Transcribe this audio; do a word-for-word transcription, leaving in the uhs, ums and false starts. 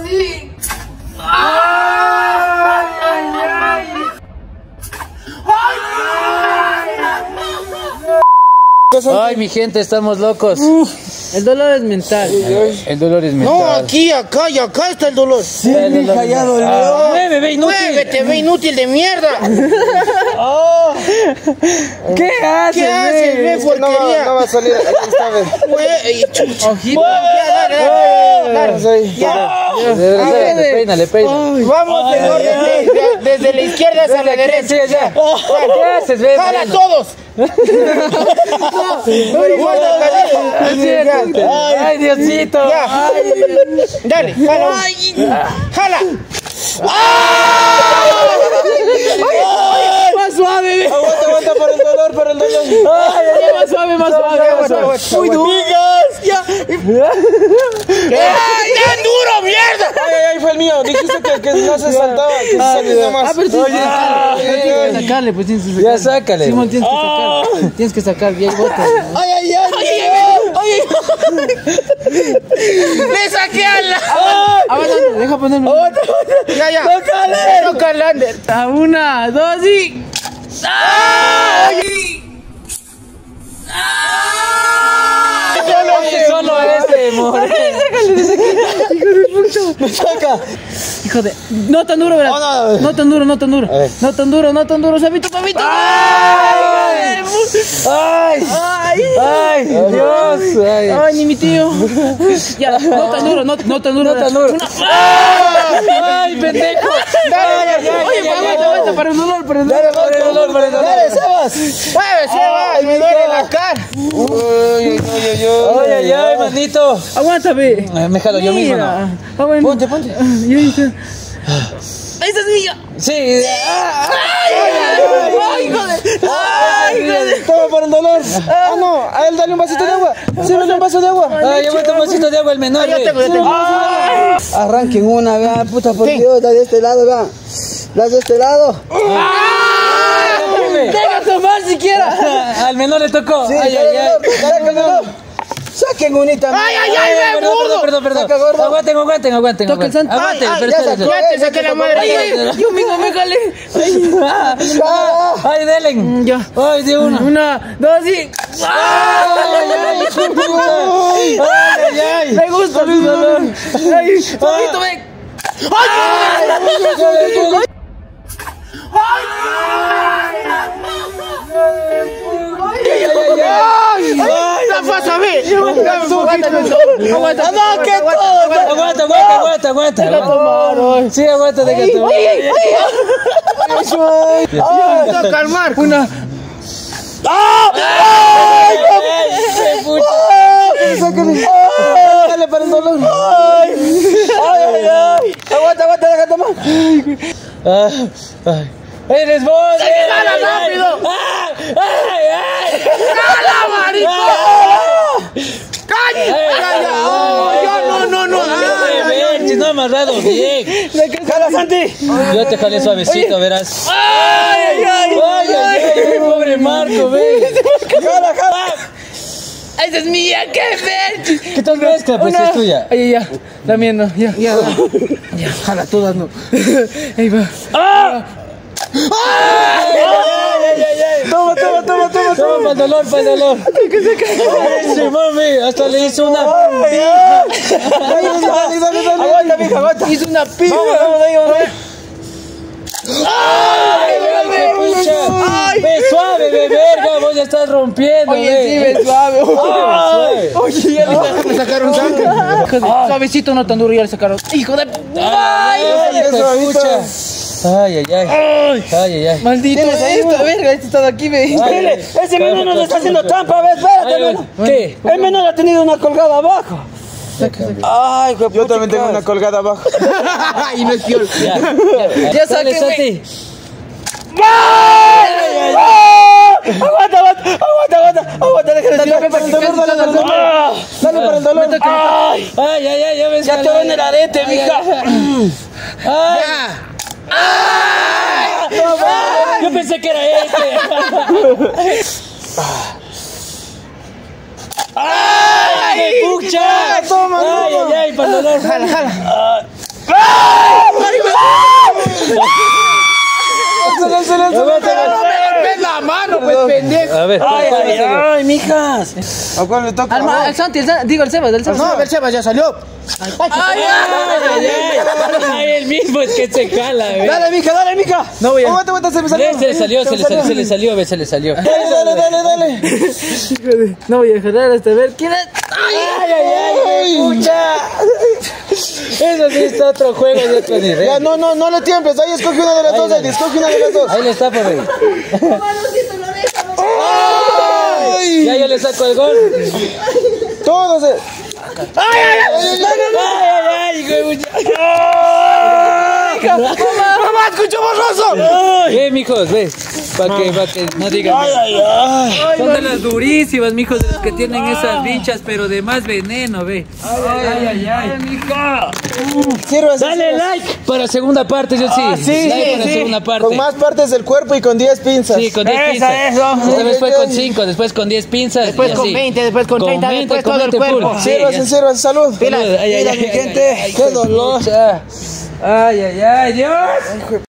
sí. ¡Ay, ay, ay! Ay, mi gente, estamos locos. Uf, el dolor es mental. El dolor es mental. No, aquí, acá y acá está el dolor. Sí, mija, ya dolió. Ah, mueve, ve, inútil. Muévete, ve, inútil de mierda. Oh. ¿Qué haces? ¿Qué haces, ve, porquería? No va a salir esta vez. Güey, chucha. Ojito. Ya, dale, dale, dale. Ya. Le peina, le peina. Vamos en orden de- desde la izquierda hacia la derecha. Sí, ya. ¿Qué haces, ve? ¡Jala todos! Pero guarda, jala. Ay, Diosito. Ya. Dale, jala. ¡Jala! Más suave, ve. Aguanta, aguanta por el dolor, por el dolor. Ay, ay, ay, más suave, más suave. Aguanta, más suave. aguanta, Uy, aguanta. digas, ya. ¡Ay, tan duro, mierda! Ay, ay, ay, fue el mío. Dijiste que, que no se saltaba, que se salía nomás. Ah, pero tienes que sacarle, tienes que sacarle, pues tienes que sacarle. Ya, sácale. Simón, tienes que sacar. Tienes que sacar bien botas. ¡Ay, ay, ay! ¡Ay, ay! ¡Le saqué a la! Aguanta, deja ponerme. ¡Ya, ya! ¡Tócale! ¡Tócale, Ander! A una, dos y. ¡Ay! Solo ese, more. Me saca. Hijo de. No tan duro, ¿verdad? Oh, no. No tan duro, no tan duro. No tan duro, no tan duro. Sabito, sabito. Ay, ay, Ay, ay, Dios. Ay. ay, ni mi tío. Ya, no tan duro, no, no tan duro. No tan duro. Una- Ay, pendejo. ¡Dale, ay, ay! Oye, aguanta, aguanta, para el dolor, para el dolor. Para el dolor, para el dolor. Dale, Sebas. ¡Mueve, Sebas! ¡Me duele la cara! Uy, uy, uy, uy. Ay, ay, ay, manito. Aguanta, ve. Ay, me jalo yo mismo, ¿no? Mira. Ah, bueno. Ponte, ponte. Yo hice. ¡Esa es mía! Sí. ¡Ay, hijo de! ¡Ay, hijo de! Toma por el dolor. Ah, no. A él dale un vasito de agua. Sírvele un vaso de agua. Ay, aguanta un vasito de agua el menor. Yo ve. tengo, yo tengo. Arranquen una, vea, puta, por Dios. La de este lado, vea. La de este lado. ¡Deja tomar siquiera! Al menor le tocó. Sí, Ay, dale, ay, ay. dolor, dale con dolor. Saquen unita. ¡Ay, ay, ay, Ay, me perdón, burdo! perdón, perdón, Saca, gordo. perdón. Aguanten, aguanten, aguanten. Toca el santo. Aguanten, Ay, ay, pero ya espérense. sacó. Ya te saqué la madre. ¡Ay, ay! Yo mismo me jalé. Ah, Ay, delen. Ya. Ay, de una. Una, dos y. Ay, ay, ay, hijo de puta. Ay, ay, ay. Me gusta el dolor. ¡Ay! ¡Sabito, ven! ¡La pasa, ve! ¡Aguanta! ¡No, qué todo! Aguanta, aguanta, aguanta, aguanta. aguanta. Sí, aguanta, deja tomar. ¡Toca calmar! Una. Ay, qué puta. sáquenle. Dale para el dolor. ¡Ay, ay, ay! Aguanta, aguanta, deja tomar. Ay, ay. ¡Eres vos! ¡Jala ay, ay. rápido! ¡Ay, ay, ay! ¡Jala, marico! ¡Calle! ¡Calla! ¡Oh, ya, no, no, no! Bien, si no amarrado bien. Jala, Santi. Yo te jalé suavecito, verás. ¡Ay, ay, ay! Ay, ay, ay, pobre Marco, ve. Jala, jala. ¡Esa es mía! ¡Qué ver! ¿Qué tal mezcla? Pues es tuya. Ay, ya, también no, ya. Ya, ya, jala todas, no. Ahí va. ¡Ah! ¡Ay, ay, ay, ay! Toma, toma, toma, toma. Toma, para el dolor, para el dolor. Sí, mami, hasta le hizo una. Dale, dale, dale, dale. Aguanta, mija, aguanta. Hizo una piba. Vamos, vamos, ahí, vamos. ¡Ay, ay, qué pucha! Ve suave, ve verga, vos ya estás rompiendo, Oye, ve. sí, ve suave. Ay, Oye, ya le Me sacaron sangre. Hijo de- Suavecito, no tan duro, ya le sacaron. ¡Hijo de! ay, qué hijo de suavito. pucha. Ay, ay, ay. Ay, ay, ay. Maldito, esta verga, este está de aquí, ve. Espérale, ese menor nos está haciendo trampa, ¿ves? Espérate, Ay, menor. ¿qué? El menor ha tenido una colgada abajo. Ay, hijo de Yo puta, también tengo ¿qué una haces? colgada abajo. Y no es piol. Ya, Ya Dale, sáquenme. Santi. Aguanta, aguanta, aguanta, aguanta, aguanta, déjale tirar para el dolor, dale para el dolor. Dale para el dolor. Ay, Ay, ay, ay, ya ves. ya te ven el arete, mija. Ay. Ay. Yo pensé que era este. ¡Ay, qué pucha! Toma, Ay, toma. ay, ay, para el dolor. Jala, jala. loco. pendejo. A ver. Ay, ay, ay, mijas. ¿A cuál le toca? Al, ma- al Santi, el Santi, digo, el Sebas, el Sebas. No, el Sebas ya salió. Ay, ay, ay, ay. Ay, el mismo es que se cala, ve. Dale, mija, dale, mija. No voy a- Aguanta, aguanta, se me salió. Se le salió, se le salió, se le salió, ve, se le salió. Dale, dale, dale, dale. Híjole, no voy a jalar hasta ver quién es. Ay, ay, ay, pucha. Eso sí está otro juego de otro nivel. Ya, no, no, no le tiempes. Ahí escoge una de las dos, Eddie. Escoge una de las dos. Ahí le está por ahí. Ay. Ya yo le saco el gol. Todos. eh. Ay, ay, ay, ay, ay, ay, ¡Mamá, escucho borroso! Ve, mijos, ve. Para que, pa que no digan. Ay, ay, ay. Son de las durísimas, mijos, de los que tienen esas vinchas, pero de más veneno, ve. Ay, ay, ay, mijo. Sírvase, Dale sírvase. like para segunda parte, yo sí. Ah, sí, like sí, para sí. segunda parte. Con más partes del cuerpo y con diez pinzas. Sí, con diez Esa, pinzas. eso. Esta vez fue con cinco, después con diez pinzas. Después y con así. veinte, después con treinta, después con todo el veinte cuerpo. full. Sí, Sírvase, ya. sírvase, salud. Pilas. Ay, ay, Mira, ay, mi ay, gente, ay, ay, qué dolor. Ay, ay, ay, Dios.